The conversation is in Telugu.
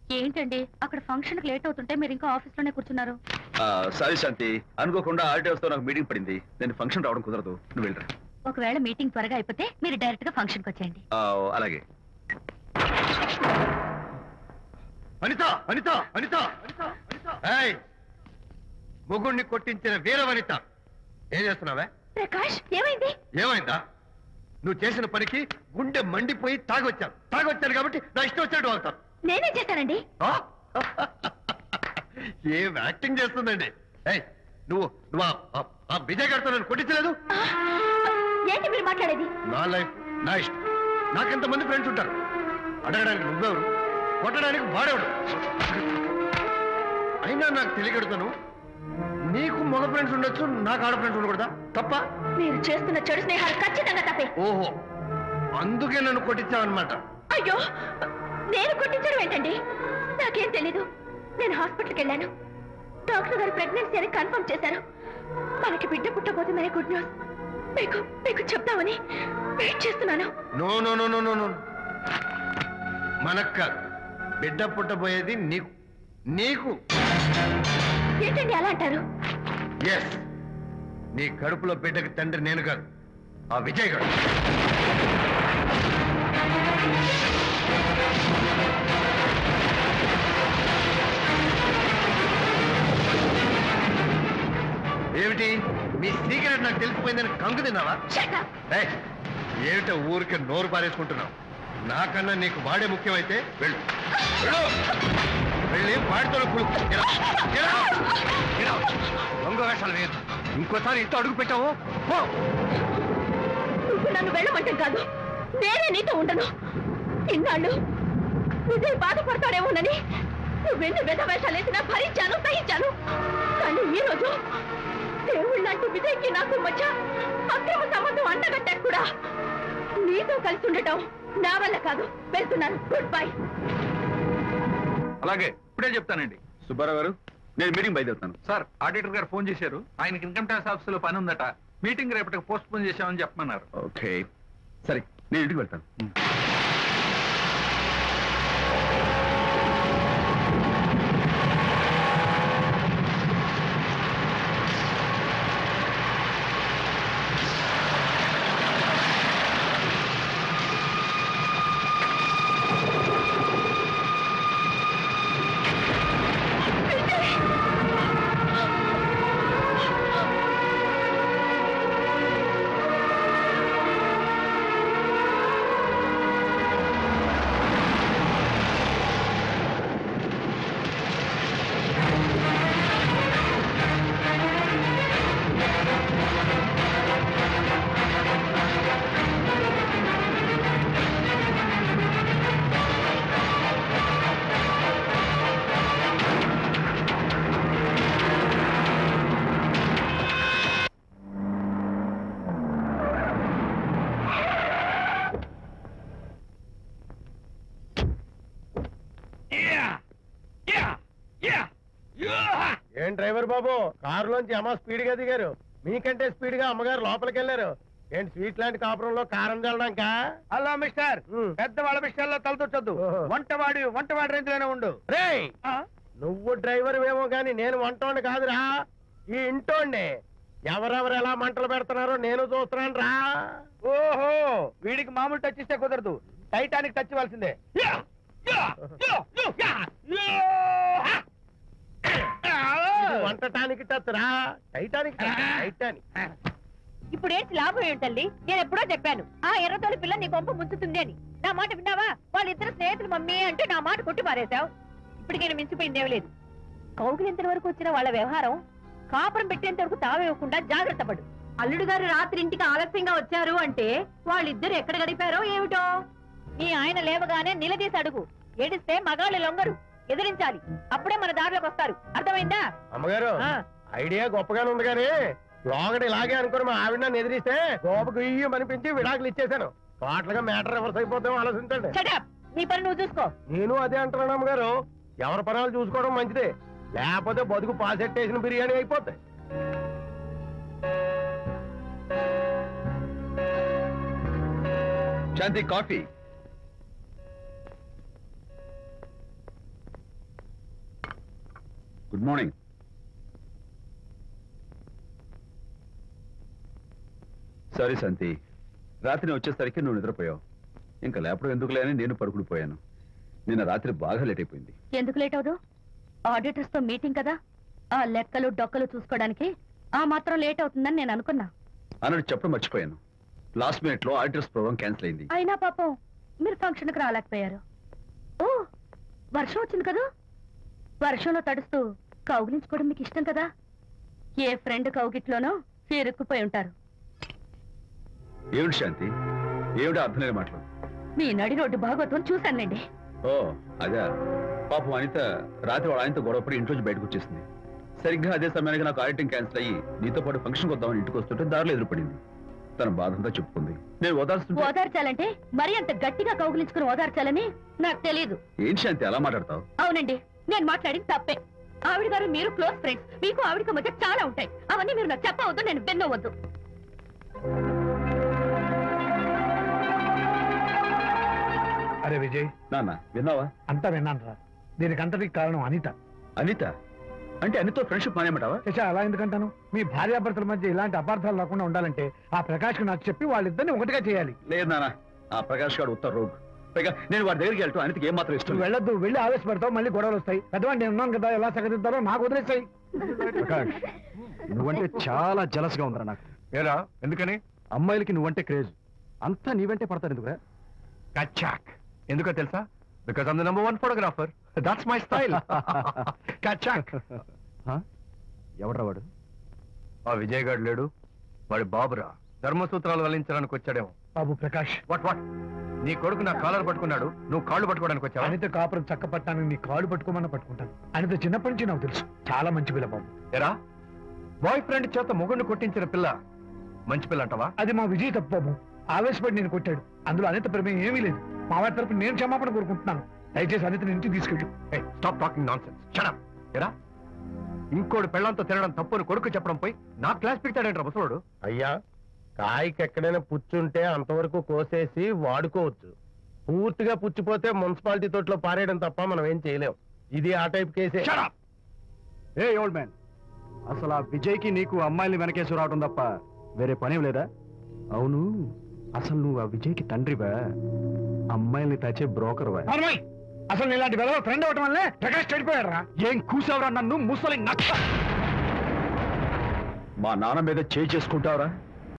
ఏంటండి అక్కడ ఫంక్షన్ లేట్ అవుతుంటే మీరు ఇంకా ఆఫీస్ లోనే కూర్చున్నారు? సారీ శాంతి, అనుకోకుండా ఆర్టీఎస్ తో నాకు మీటింగ్ పడింది. నేను ఫంక్షన్ రావడం కుదరదు, నువ్వు వెళ్ళరా. ఒకవేళ మీటింగ్ త్వరగా అయిపోతే మీరు డైరెక్ట్ గా ఫంక్షన్ కి వచ్చేయండి. అలాగే. అనిత అనిత అనిత ముగ్గుడిని కొట్టించిన వీర వనిత, ఏం చేస్తున్నావే? ప్రకాష్, ఏమైంది? ఏమైందా? నువ్వు చేసిన పనికి గుండె మండిపోయి తాగొచ్చాను కాబట్టి నా ఇష్టం వచ్చినట్టు వాగుతాను. నేనే చేశానండి. ఏం యాక్టింగ్ చేస్తుందండి. నువ్వు నువ్వు ఆ విజయ్ గారితో నన్ను కొట్టించలేదు. ఏంటి మీరు మాట్లాడేది? నా లైఫ్ నా ఇష్టం. నాకెంతమంది ఫ్రెండ్స్ ఉంటారు. అడగడానికి నువ్వెవరు, కొట్టడానికి వాడేవాడు. అయినా నాకు తెలియగడుతాను, నీకు మగ ఫ్రెండ్స్ ఉండొచ్చు, నాకు ఆడ ఫ్రెండ్స్ ఉండకూడదా? తప్ప? మీరు చేస్తున్న చెడు స్నేహాలు ఖచ్చితంగా తప్పే. ఓహో, అందుకే నన్ను కొట్టించావన్నమాట. అయ్యో, నేను కొట్టించడం ఏంటండి? నాకేం తెలీదు. నేను హాస్పిటల్కి వెళ్ళాను. డాక్టర్ గారు ప్రెగ్నెన్సీ అని కన్ఫర్మ్ చేశారు. మనకి బిడ్డ పుట్టబోతుందనే గుడ్ న్యూస్ మీకు చెప్తామని వెయిట్ చేస్తున్నాను. No no no no no no, మనక్క బిడ్డ పుట్టబోయేది నీకు. నీకు ఏంటండి అలా అంటారు? ఎస్, నీ కడుపులో బిడ్డకి తండ్రి నేను కాదు, ఆ విజయ్ గారు. ఏమిటి మీ సీక్రెట్ నాకు తెలిసిపోయిందని కంగు తిన్నావా? ఏమిటో ఊరికే నోరు పారేసుకుంటున్నావు? నాకన్నా నీకు వాడే ముఖ్యమైతే వెళ్ళు వెళ్ళి వాడితో దొంగ వేషాలు వేయదు. ఇంకోసారి ఇంట్లో అడుగు పెట్టావు నువ్వు నన్ను వెళ్ళమంటే కాదు, నేనే నీతో ఉండను. ఇన్నాళ్ళు విజయ్ బాధపడతాడేమోనని నువ్వెన్ని వేషాలు వేసినా భరించాను, సహించాను. కానీ ఈ రోజు దేవుళ్ళంటూ విజయ్కి నాకు మధ్య అక్రమ సంబంధం అంటగట్టాక కూడా నీతో కలిసి ఉండటం నా వల్ల కాదు. వెళ్తున్నాను, గుడ్ బై. అలాగే, ఇప్పుడే చెప్తానండి. సుబ్బారావు గారు, నేను మీటింగ్ బయలుదేరుతాను. సార్, ఆడిటర్ గారు ఫోన్ చేశారు. ఆయనకి ఇన్కమ్ ట్యాక్స్ ఆఫీస్ లో పని ఉందట. మీటింగ్ రేపటికి పోస్ట్ పోన్ చేశామని చెప్పమన్నారు. ఓకే, సరే, నేను ఇంటికి వెళ్తాను. ఏం డ్రైవర్ బాబు, కారులోంచి అమ్మ స్పీడ్ గా దిగారు. మీకంటే స్పీడ్ గా అమ్మగారు లోపలికి వెళ్ళారు. ఏంటి స్వీట్ లాంటి కాపురంలో కారం చల్లడాక? హలో మిస్టర్, పెద్దవాళ్ళ విషయాల్లో తలదొచ్చొద్దు. వంటవాడి రేంజ్ లోనే ఉండు. రే, నువ్వు డ్రైవర్ ఏమో గాని నేను వంటోండి కాదురా, ఈ ఇంటోండి. ఎవరెవరు ఎలా మంటలు పెడుతున్నారో నేను చూస్తున్నాను రా. ఓహో, వీడికి మామూలు టచ్ ఇస్తే కుదరదు, టైటానిక్ టచ్ ఇవ్వాల్సిందే. వంటటానికి టచ్ రా, టైటానిక్ టైటానిక్. ఇప్పుడు ఏంటి లాభం ఏంటల్లి? నేను ఎప్పుడో చెప్పాను, ఆ ఎర్రతోలి పిల్ల నీ కొంప ముంచుతుంది అని. నా మాట విన్నావా? వాళ్ళిద్దరు స్నేహితులు మమ్మీ అంటే నా మాట కొట్టి పారేశావు. ఇప్పటికి నేను మించిపోయింది లేదు. కౌగిలింత వరకు వచ్చిన వాళ్ళ వ్యవహారం కాపురం పెట్టేంత వరకు తావేయకుండా జాగ్రత్త పడు. అల్లుడు గారు రాత్రి ఇంటికి ఆలస్యంగా వచ్చారు అంటే వాళ్ళిద్దరు ఎక్కడ గడిపారో ఏమిటో. నీ ఆయన లేవగానే నిలదీసి అడుగు. ఏడిస్తే మగాళ్ళు లొంగరు, ఎదిరించాలి. అప్పుడే మన దారిలోకి వస్తారు. అర్థమైందా? అమ్మగారు, ఐడియా గొప్పగానే ఉంది కానీ లోగడ ఇలాగే అనుకుని మా ఆవిడ నన్ను ఎదిరిస్తే గోపకు ఇయ్యం అనిపించి విడాకులు ఇచ్చేశాను. పాటలుగా మ్యాటర్ రివర్స్ అయిపోతాం, ఆలోచించండి. నీ పని నువ్వు చూసుకో. నేను అదే అంటున్నాను అమ్మగారు, ఎవరి పనాలు చూసుకోవడం మంచిదే, లేకపోతే బతుకు పాసెట్టేసిన బిర్యానీ అయిపోతాయి. Shanti, coffee. Good morning. Sorry Shanti, రాత్రి వచ్చేసరికి నువ్వు నిద్రపోయావు. ఇంకా లేపడం ఎందుకులే అని నేను పడుకుడిపోయాను. నిన్న రాత్రి బాగా లేట్ అయిపోయింది. ఎందుకు లేట్ అవదు? ఆడిటర్స్ తో మీటింగ్ కదా, ఆ లెక్కలు డొక్కలు చూసుకోవడానికి ఆ మాత్రం లేట్ అవుతుందని నేను అనుకున్నా. అన్నట్టు చెప్పడం మర్చిపోయాను. లాస్ట్ మినిట్ లో ఆడిటర్స్ ప్రోగ్రామ్ క్యాన్సిల్ అయింది. అయినా పాపం మీరు ఫంక్షన్ కి రాలేకపోయారు. ఓ, వర్షం వచ్చింది కదా, వర్షంలో తడుస్తూ కౌగిలించుకోవడం మీకు ఇష్టం కదా. ఏ ఫ్రెండ్ కౌగిట్లోనో ఇరుక్కుపోయి ఉంటారు. ఏమిటి శాంతి, ఏమిటి అర్థం లేని మాటలు? మీ నడి రోడ్డు భాగవతం చూశానులేండి. ఓ అదే, పాపం అనిత రాత్రి వాళ్ళ ఆయనతో గొడవపడి ఇంట్లోంచి బయటకు వచ్చేసింది. సరిగ్గా అదే సమయానికి నాకు ఆడిటింగ్ క్యాన్సిల్ అయ్యి నీతో పాటు ఫంక్షన్కి వద్దామని ఇంటికి వస్తుంటే దారిలో ఎదురుపడింది. తన బాధంతా చెప్పుకుంది. నేను ఓదార్చాలంటే మరి అంత గట్టిగా కౌగిలించుకుని ఓదార్చాలని నాకు తెలియదు. ఏం శాంతి అలా మాట్లాడతావు? అవునండి, నేను మాట్లాడింది తప్పే. ఆవిడ గారు మీరు క్లోజ్ ఫ్రెండ్స్, మీకు ఆవిడకి మధ్య చాలా ఉంటాయి. అవన్నీ మీరు నాకు చెప్పవద్దు, నేను విన్నవద్దు. అరే విజయ్, నాన్న విన్నావా? అంతా విన్నాను రా. దీనికంతటికి కారణం అనిత. అనిత అంటే అనితో ఫ్రెండ్షిప్ మానేమంటావా? శశా, అలా ఎందుకంటాను? మీ భార్యాభర్తల మధ్య ఇలాంటి అపార్థాలు రాకుండా ఉండాలంటే ఆ ప్రకాష్ కు నాకు చెప్పి వాళ్ళిద్దరిని ఒకటిగా చేయాలి. లేదు నాన్న, ఆ ప్రకాష్ గారు ఉత్తర రోగ్. పైగా నేను వాడి దగ్గరికి వెళ్తాను. అనితకి ఏం మాత్రం ఇష్టం. వెళ్ళొద్దు, వెళ్ళి ఆవేశపడతావు, మళ్ళీ గొడవలు వస్తాయి. పెద్దవాడిని నేను ఉన్నాను కదా, ఎలా సగదిద్దారో నాకు వదిలేస్తాయి. ప్రకాష్, నువ్వంటే చాలా జలస్ గా ఉందిరా నాకు. ఏరా, ఎందుకని? అమ్మాయిలకి నువ్వంటే క్రేజ్. అంతా నీవంటే పడతారు ఎందుకురా? కచాక్. ఎందుకో తెలుసా? Because I'm the number 1 photographer. That's my style. కచాక్. ఎవడ్రా వాడు? ఆ విజయ్ గారు లేడు, వాడి బాబురా. ధర్మసూత్రాలు వల్లించడానికి వచ్చాడేమో. బాబు ప్రకాష్, వాట్ నీ కొడుకు నా కాలర్ పట్టుకున్నాడు, నువ్వు కాళ్ళు పట్టుకోవడానికి వచ్చావు. అనిత కాపురం చక్క పట్టాను, నీ కాళ్ళు పట్టుకోమన్నా పట్టుకుంటాను. అనిత చిన్నప్పటి నుంచి నాకు తెలుసు, చాలా మంచి పిల్ల బాబు. ఎరా, బాయ్ ఫ్రెండ్ చేత మొగుడిని కొట్టించిన పిల్ల మంచి పిల్ల అంటావా? అది మా విజయ్ తప్పు బాబు. ఆవేశపడి నేను కొట్టాడు. అందులో అనిత ప్రమేయం ఏమీ లేదు. మా వారి తరపు నేను క్షమాపణ కోరుకుంటున్నాను. దయచేసి అనితని ఇంటికి తీసుకెళ్ళు. Stop talking nonsense. Shut up. ఎరా, ఇంకోటి పెళ్ళంతో తినడం తప్పుని కొడుకు చెప్పడం పోయి నా క్లాస్ పిక్తాడంటారు ముసలోడు. అయ్యా, కాయకి ఎక్కడైనా పుచ్చుంటే అంతవరకు కోసేసి వాడుకోవచ్చు. పూర్తిగా పుచ్చిపోతే మున్సిపాలిటీ తోటలో పారేయడం తప్ప మనం ఏం చేయలేం. ఇది ఆ టైప్ కేసే. ఏ ఓల్డ్ మ్యాన్, అసలు ఆ విజయ్కి నీకు అమ్మాయిని వెనకేసి రావడం తప్ప వేరే పనేం లేదా? అవును, అసలు నువ్వు ఆ విజయ్కి తండ్రివా, అమ్మాయిల్ని తెచ్చే బ్రోకర్వా? అసలు ఇలాంటి వెళ్ళ ఫ్రెండ్ అవటం వల్లే ప్రకాష్ చెడిపోయాడు రా. ఏం కూసావురా నన్ను ముసలి నచ్చ? మా నాన్న మీద చేసుకుంటావరా?